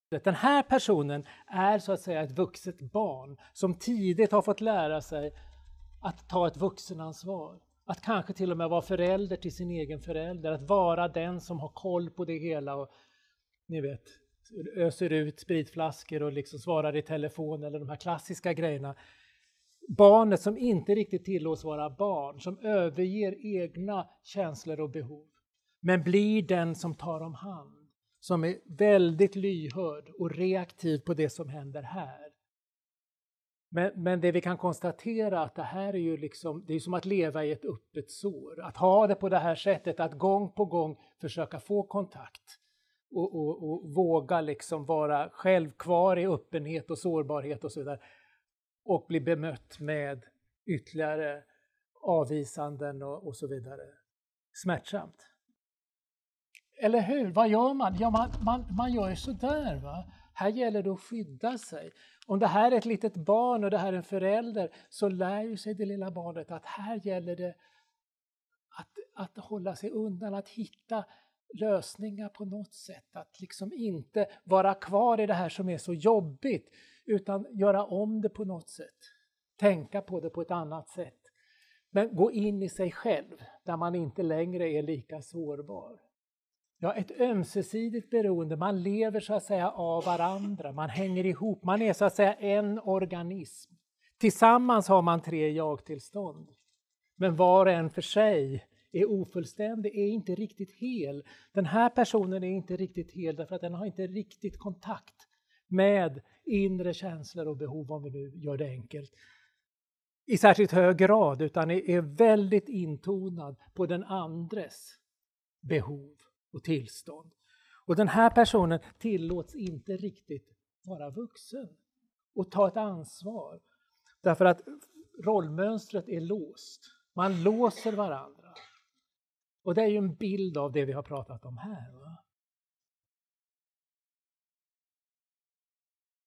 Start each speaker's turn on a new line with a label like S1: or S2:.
S1: Den här personen är så att säga ett vuxet barn som tidigt har fått lära sig att ta ett vuxenansvar. Att kanske till och med vara förälder till sin egen förälder. Att vara den som har koll på det hela och ni vet, öser ut spritflaskor och liksom svarar i telefon eller de här klassiska grejerna. Barnet som inte riktigt tillåts vara barn, som överger egna känslor och behov. Men blir den som tar om hand, som är väldigt lyhörd och reaktiv på det som händer här. Men det vi kan konstatera att det här är ju liksom, det är som att leva i ett öppet sår. Att ha det på det här sättet, att gång på gång försöka få kontakt. Och våga liksom vara själv kvar i öppenhet och sårbarhet och så vidare. Och bli bemött med ytterligare avvisanden och så vidare. Smärtsamt. Eller hur? Vad gör man? Ja, man gör ju sådär va. Här gäller det att skydda sig. Om det här är ett litet barn och det här är en förälder så lär ju sig det lilla barnet att här gäller det att hålla sig undan, att hitta lösningar på något sätt. Att liksom inte vara kvar i det här som är så jobbigt utan göra om det på något sätt. Tänka på det på ett annat sätt. Men gå in i sig själv där man inte längre är lika sårbar. Ja, ett ömsesidigt beroende. Man lever så att säga av varandra. Man hänger ihop. Man är så att säga en organism. Tillsammans har man 3 jag-tillstånd. Men var och en för sig är ofullständig, är inte riktigt hel. Den här personen är inte riktigt hel därför att den har inte riktigt kontakt med inre känslor och behov, om vi nu gör det enkelt. I särskilt hög grad, utan är väldigt intonad på den andres behov och tillstånd. Och den här personen tillåts inte riktigt vara vuxen och ta ett ansvar. Därför att rollmönstret är låst. Man låser varandra. Och det är ju en bild av det vi har pratat om här. Va?